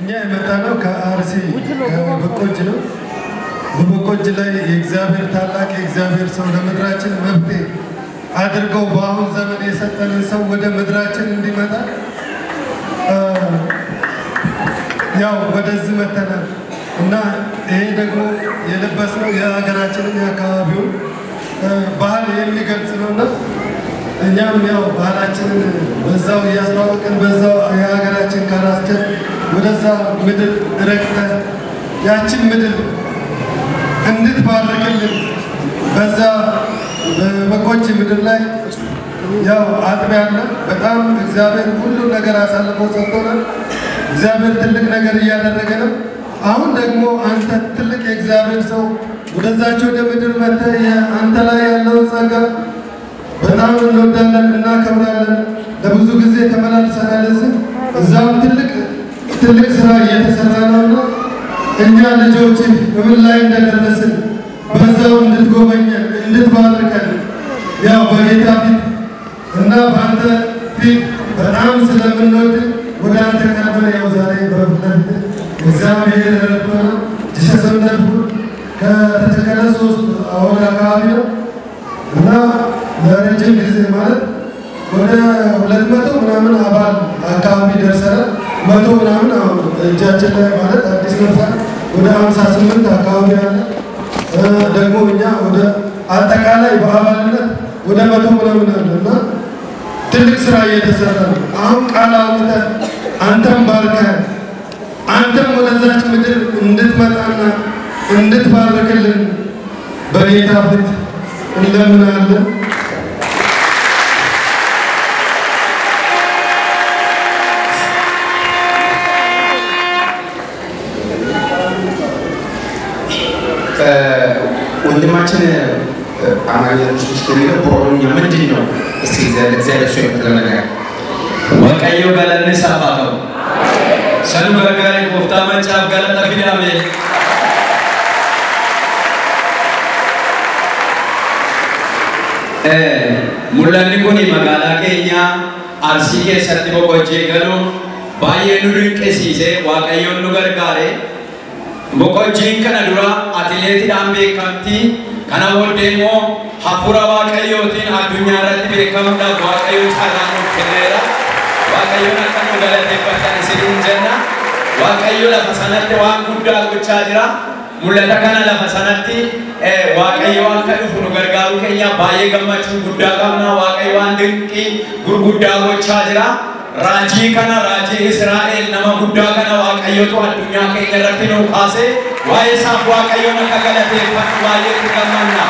እኛ የመጣነው ከአርሲ በቆጅ ነው። በቆጅ ላይ የእግዚአብሔር ታላቅ የእግዚአብሔር ሰው ለምድራችን መፍትሄ አድርገው በአሁን ዘመን የሰጠንን ሰው ወደ ምድራችን እንዲመጣ ያው ወደዚህ መተናል እና ይሄ ደግሞ የለበስነው የሀገራችንን የአካባቢውን ባህል የሚገልጽ ነውና እኛም ያው ባህላችንን በዛው ያስተዋወቅን በዛው የሀገራችን ካራስተ ወደዛ ምድር ረክተን ያችን ምድር እንድትባርክልን በዛ በቆጅ ምድር ላይ ያው አጥቢያና በጣም እግዚአብሔር ሁሉ ነገር አሳልፎ ሰጥቶናል። እግዚአብሔር ትልቅ ነገር እያደረገ ነው። አሁን ደግሞ አንተ ትልቅ የእግዚአብሔር ሰው ወደዛቸው ወደ ምድር መጥተህ አንተ ላይ ያለው ጸጋ በጣም እንወዳለን እናከብራለን። ለብዙ ጊዜ ተመላልሰናል። እዛም ትልቅ ስራ እየተሰራ ነውና እኛ ልጆች በምን ላይ እንደደረስን በዛው እንድትጎበኘን እንድትባርከን ያው በጌታ ፊት እና በአንተ ፊት በጣም ስለምንወድ ወደ አንተ ቀርበን ያው ዛሬ በፍለት እግዚአብሔር ረድቶና ጅሰሰምነቱ ከተተከለ 3 አወር አካባቢ ነው እና ለረጅም ጊዜ ማለት ወደ 200 ምናምን አባል አካባቢ ደርሰናል። 100 ምናምን እጃችን ላይ ማለት አዲስ ነፍሳ ወደ 58 አካባቢ አለ። ደግሞ እኛ ወደ አጠቃላይ በአባልነት ወደ 100 ምናምን አለና ትልቅ ስራ እየተሰራ ነው። አሁን ቃል አውጥተን አንተም ባርከን አንተም ወደዛች ምድር እንድትመጣና እንድትባርክልን በጌታ ፊት እንለምናለን። ወንድማችን አማኛዎች ውስጥ የሚለው ፕሮብሌም ምንድን ነው? እስቲ እግዚአብሔር ሰው የምትለው ነገር ወቀየው ገለነ ሳፋተው ሰኑ ገረጋሪ ኮፍታ መንጫፍ ገለጣ ፊዳሜ ሙላኒ ኮኒ መጋላ ኬኛ አርሲ ኬሰtti boqojjee galuu baay'ee nu dinqisiise waaqayyoon nu gargaare boqojjiin kana dura atileetiidhaan beekamtii kana booddee immoo hafuura waaqayyootiin addunyaa irratti beekamuudhaaf waaqayyoon carraa nuuf kenneera. Waaqayyoon akka nu galateeffatan isiniin jenna. Waaqayyo lafa sanatti waan guddaa gochaa jira. Mul'ata kana lafa sanatti waaqayyo akka dhufu nu gargaaru keenya baay'ee gammachuu guddaa qabna. Waaqayyo waan dinqii gurguddaa gochaa jira. Raajii kana raajii Israa'el nama guddaa kana waaqayyotu addunyaa keenya irratti nu kaase waa'ee isaaf waaqayyoon akka galateeffatu baay'ee gammanna.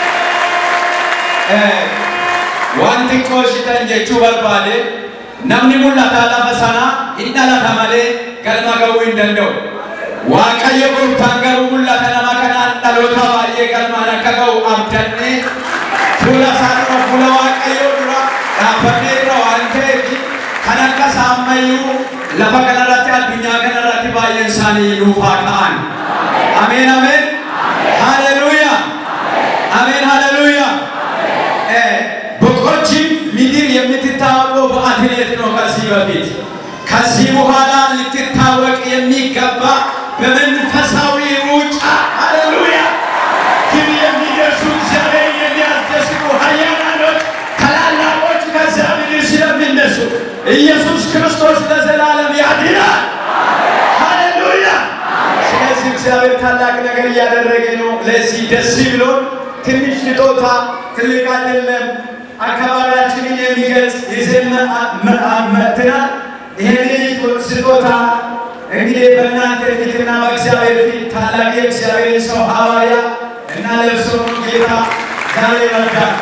Wanti qooshitan jechuu barbaade namni mul'ata lafa sana hin dhalata malee galma ga'uu hin danda'u. Waaqayyo gooftaan garuu mul'ata nama kanaan dhaloota baay'ee galmaan akka ga'u abdannee fuula isaanii fuula waaqayyoo dura dhaabbannee dura waan ta'eef kan akka saammayyuu lafa kanarratti addunyaa kanarratti baay'een isaanii nuuf haa ta'an. Ameen ameen. Haleluuyaa. Ameen haleluuyaa. boqochi ምድር የምትታወቀው በአትሌት ነው ከዚህ በፊት ከዚህ በኋላ ልትታወቅ የሚገባ በመንፈሳዊ ሩጫ ሃሌሉያ ግን የሚደርሱ እግዚአብሔር የሚያስደስቱ ኃያላኖች ታላላቆች ከዛ ምድር ስለሚነሱ ኢየሱስ ክርስቶስ ለዘላለም ያድናል። ሃሌሉያ። ስለዚህ እግዚአብሔር ታላቅ ነገር እያደረገ ነው። ለዚህ ደስ ብሎን ትንሽ ስጦታ ትልቅ አይደለም አካባቢያችንን የሚገልጽ ይዘን መጥተናል። ይሄንን ስጦታ እንግዲህ በእናንተ ፊትና በእግዚአብሔር ፊት ታላቅ የእግዚአብሔር ሰው ሐዋርያ እና ለብሶ ጌታ ዛሬ ረዳን።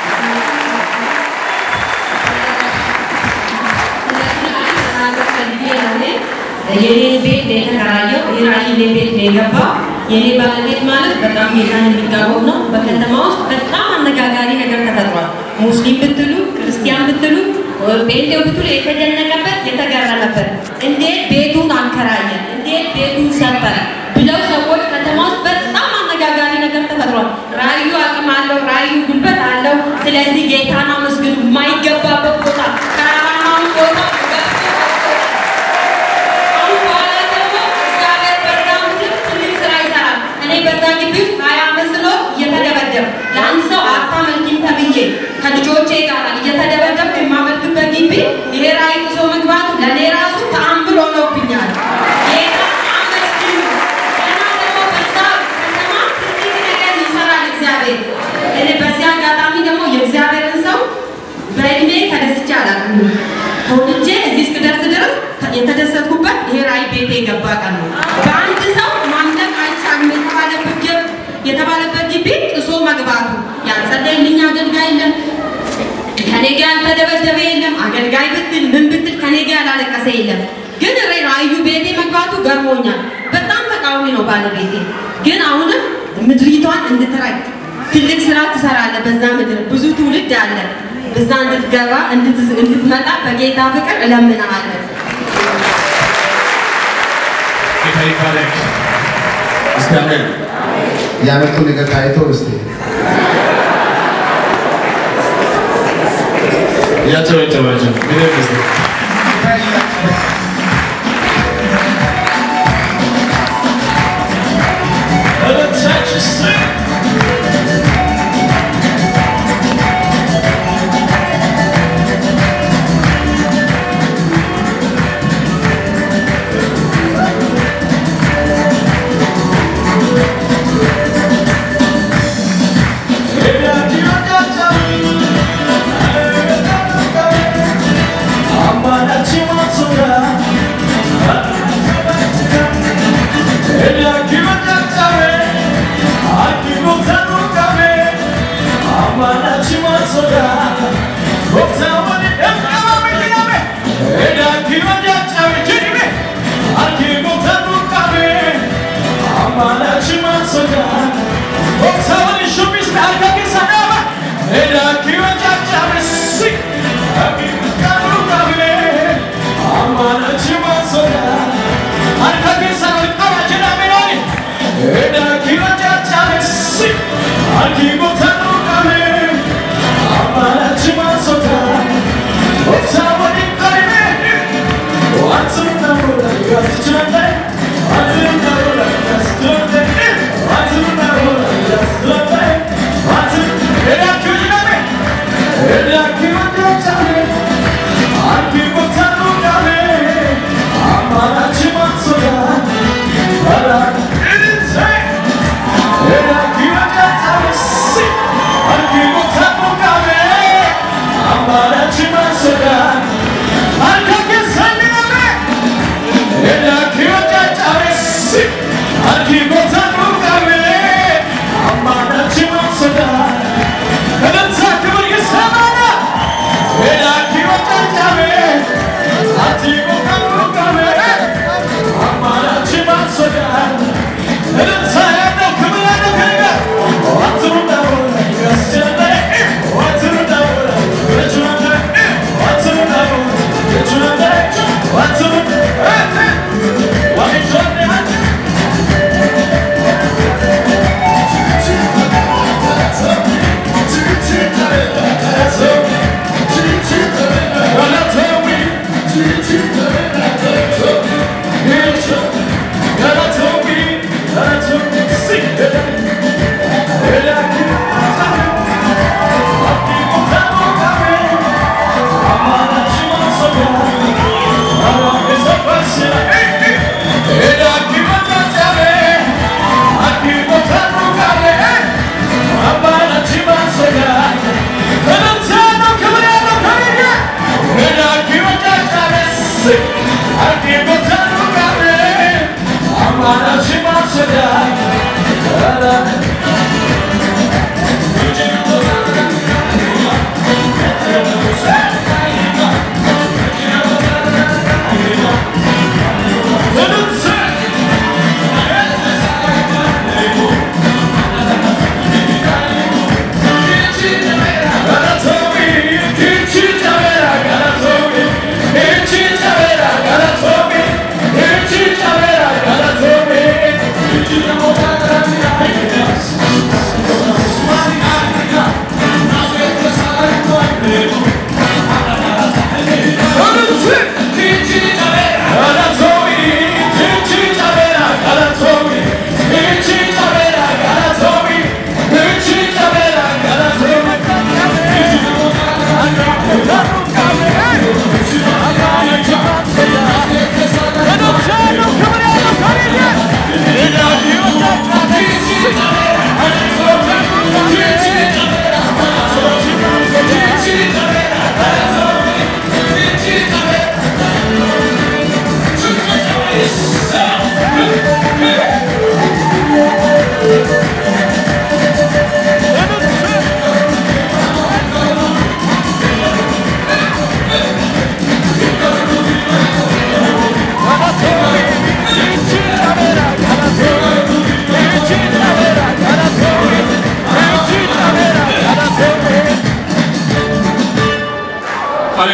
የኔ ቤት የተከራየው የራይኔ ቤት ነው የገባው። የኔ ባለቤት ማለት በጣም ጌታን የሚቃወም ነው። በከተማ ውስጥ በጣም አነጋጋሪ ነገር ተፈጥሯል። ሙስሊም ብትሉ ክርስቲያን ብትሉ ጴንጤው ብትሉ የተደነቀበት የተገረመበት እንዴት ቤቱን አንከራየ እንዴት ቤቱን ሰበረ ብለው ሰዎች ከተማ ውስጥ በጣም አነጋጋሪ ነገር ተፈጥሯል። ራዩ አቅም አለው፣ ራዩ ጉልበት አለው። ስለዚህ ጌታን አመስግኑ። የማይገባበት ቦታ ተራራማውን ቦታ የገባ ቀን ነው። በአንድ ሰው ማምለክ አይቻልም የተባለበት ግቢ ጥሶ መግባቱ ያልጸለየልኝ አገልጋይ የለም፣ ከኔ ጋር ያልተደበደበ የለም፣ አገልጋይ ብትል ምን ብትል ከኔ ጋር ያላለቀሰ የለም። ግን ራዩ ቤቴ መግባቱ ገርሞኛል። በጣም ተቃዋሚ ነው ባለቤቴ። ግን አሁንም ምድሪቷን እንድትረግ ትልቅ ስራ ትሰራለህ። በዛ ምድር ብዙ ትውልድ አለ። በዛ እንድትገባ እንድትመጣ በጌታ ፍቅር እለምንሃለሁ። ጌታ ይባረክ። እስቲ አሜን። ያመጡ ነገር ታይቶ እስቲ ያጨበጨባችሁ ግደስ That's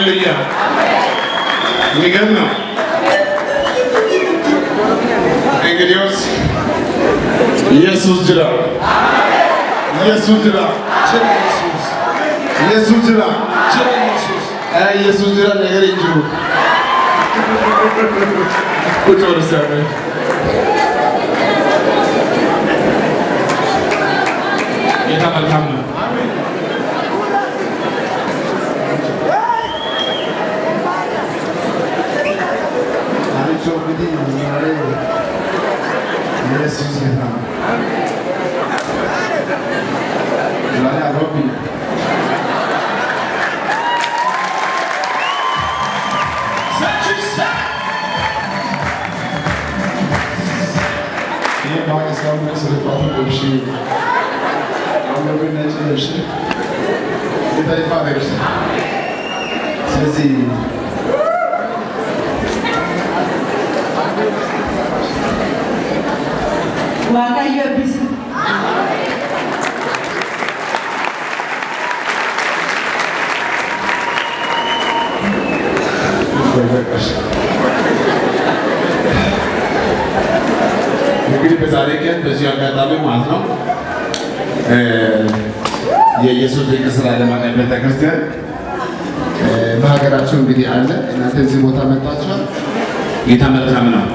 ሃሌሉያ የሚገርም ነው እንግዲያውስ ኢየሱስ ጅራ ኢየሱስ ጅራ ኢየሱስ ጅራ ኢየሱስ ጅራ ነገር እንጂው ቁጭ ወርሰው ጌታ መልካም ነው ኢየሱስ ጌታ ነው ዛሬ አሮብኝ Pakistan में सिर्फ बातों को भी हम लोग ने चाहिए इतना ही पावे सही वाकई बिस እንግዲህ በዛሬ ቀን በዚህ አጋጣሚ ማለት ነው የኢየሱስ ድንቅ ስራ ዓለም አቀፍ ቤተክርስቲያን በሀገራችን እንግዲህ አለ እናንተ እዚህ ቦታ መጣችኋል ጌታ መልካም ነው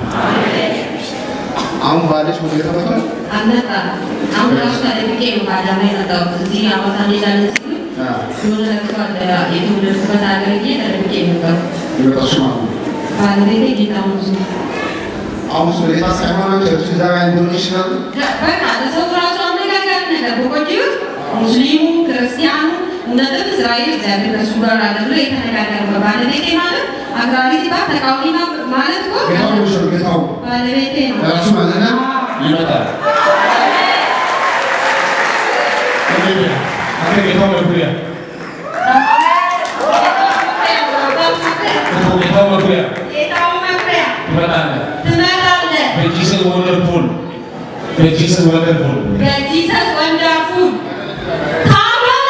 አሁን ባለሽ ምን እየተመጣጣ አነጣ አሁን ራሱ ታሪኬ ነው ባዳማ የመጣው እዚህ አመታ ሌላለ ሲሆን ለከፋለ የትውልድበት አገሬ ታሪኬ ነው ይመጣሽ ማለት ነው ባለቤቴ ጌታውን ብዙ አሁን ሶሌታ ሳይሆን ቸርች ዛጋ ኢንዶኔሽናል በቃ ለሰው ራሱ አነጋጋሪ ነገር በቆጂው ሙስሊሙ ክርስቲያኑ እውነትም እስራኤል እግዚአብሔር ከእሱ ጋር አለ ብሎ የተነጋገረ ባለቤቴ ማለት አግራሪ ሲባል ተቃዋሚ ማለት እኮ ጌታው ባለቤቴ ነው ራሱ ማለት ነው ይመጣል አንተ ጌታው መኩሪያ ጌታው መኩሪያ ይመጣል Jesus wonderful. Jesus wonderful. Jesus wonderful. Come on,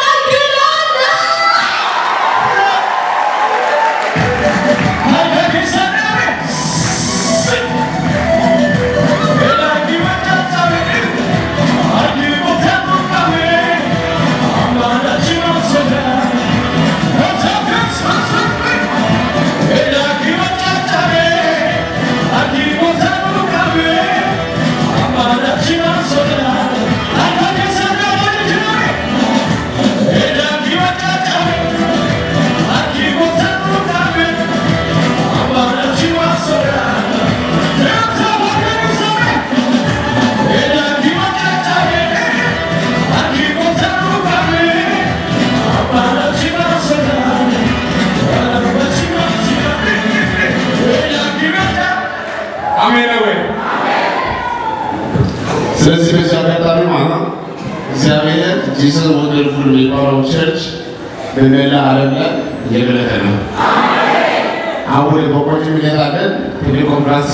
ስለዚህ በዚህ አጋጣሚ ማለት ነው እግዚአብሔር ጂሰስ ወንደርፉል የሚባለው ቸርች በመላ ዓለም ላይ እየገለጠ ነው። አሁን ወደ ቦቆጂ እንሄዳለን። ቴሌኮንፈረንስ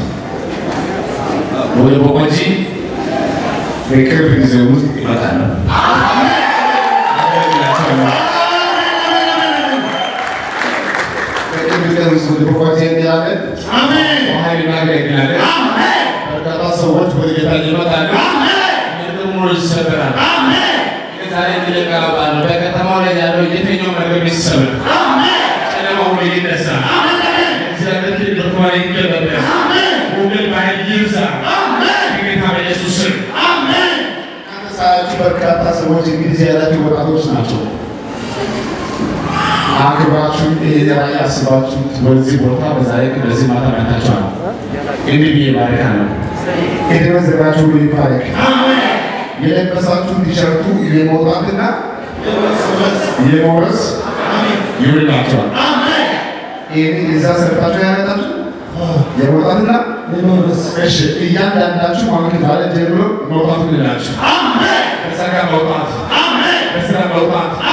ወደ ቦቆጂ በቅርብ ጊዜ ውስጥ ይመጣል። በቅርብ ጊዜ ውስጥ ወደ ቦቆጂ እንሄዳለን። አሜን። በኃይል እናገለግላለን። አሜን። በርካታ ሰዎች ወደ ጌታ ይመጣሉ። ደግሞ ይሰበራል። አሜን። ዛሬ እንለቃባሉ በከተማው ላይ ያለው የትኛው ነገር ይሰበር። አሜን። ጨለማው ሁሉ ይነሳ። አሜን። እግዚአብሔር ይደርኳል ይገለጣል። አሜን። ወንጌል በኃይል ይብዛ። አሜን። ጌታ በኢየሱስ ስም አሜን። አንተሳችሁ በርካታ ሰዎች እንግዲህ ያላችሁ ወጣቶች ናቸው። አግባችሁ የራያ አስባችሁ በዚህ ቦታ በዛሬ በዚህ ማታ መጣችኋል። እንግዲህ ይባርካል። የተመዘጋችሁ ሁሉ ይባረክ። አሜን። የለበሳችሁ ቲሸርቱ የመውጣትና የመውረስ ይሁንላችኋል። አሜን። ይሄን እዛ ሰርታችሁ ያመጣችሁ የመውጣትና የመውረስ እሺ፣ እያንዳንዳችሁ ማለት ዛሬ ጀምሮ መውጣት ይላችሁ። አሜን። በጸጋ መውጣት፣ አሜን። በስራ መውጣት